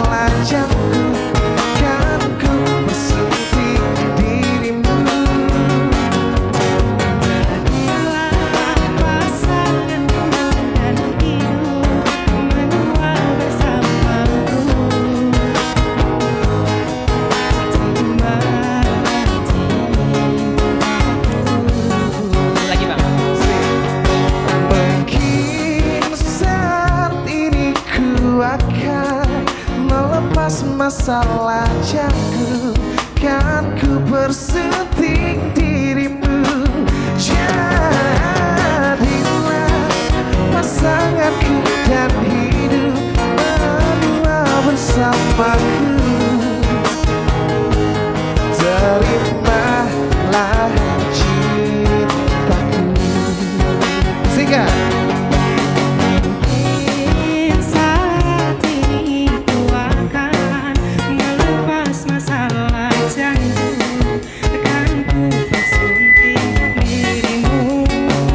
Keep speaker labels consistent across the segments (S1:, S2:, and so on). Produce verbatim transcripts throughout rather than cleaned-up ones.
S1: lajangku, kan ku bersunting dirimu.
S2: Jadilah pasanganku dan hidup menua bersamaku. Lagi bang.
S1: Mungkin saat ini ku akan melepas masa lajangku, kan ku bersunting dirimu. Jadilah pasanganku dan hidup menua bersamaku. Terimalah cintaku. Sehingga
S2: Mungkin saat ini ku akan melepas masalah janji, kan ku bersunting dirimu.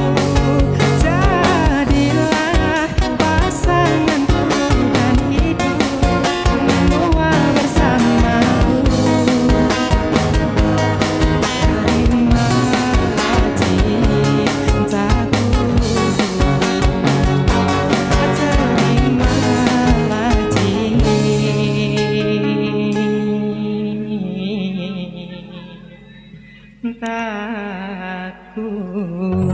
S2: Jadilah pasanganku dan hidup menua bersamaku. Terimalah cintaku. Terimalah cintaku.